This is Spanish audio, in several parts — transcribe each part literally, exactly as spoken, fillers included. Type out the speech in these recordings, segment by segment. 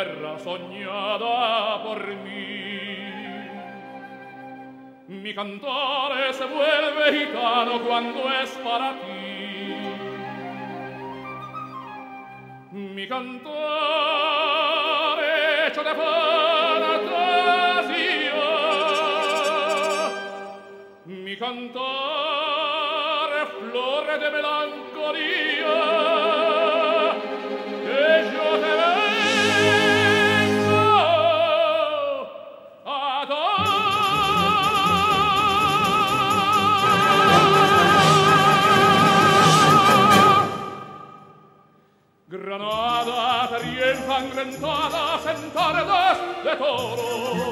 tierra soñada por mí. Mi cantare se vuelve gitano cuando es para ti. Mi cantare hecho de fantasía. Mi cantare flore de melancolía. Que yo te vengo a dar. Granada, feria ensangrentada, en tardes de toro.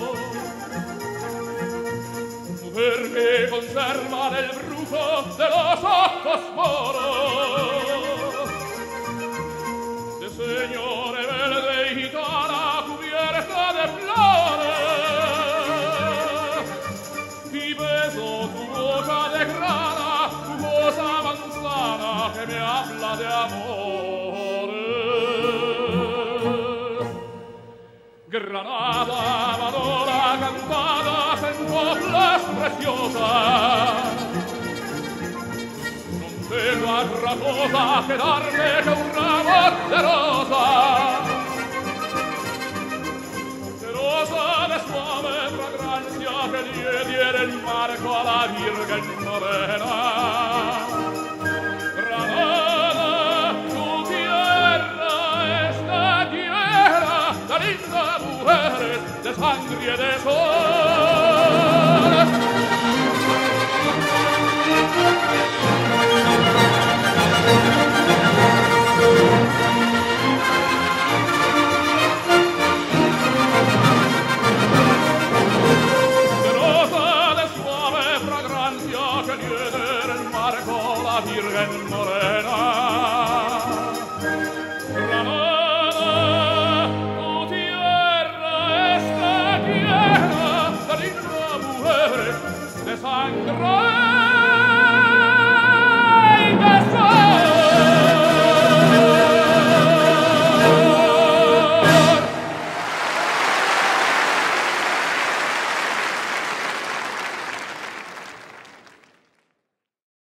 Mujer que conserva el brujo de los ojos moros. De señor verde y gitana cubierta de flores. Y beso tu boca de grana, tu cosa manzana que me habla de amor. Granada, valora cantadas en coplas preciosas. Non tengo altra cosa che darle che un ramo de rosa. De rosa de suave fragancia que le diera el marco a la Virgen Morena. Granada, tu tierra, esta tierra, linda mujeres de sangre y de sol.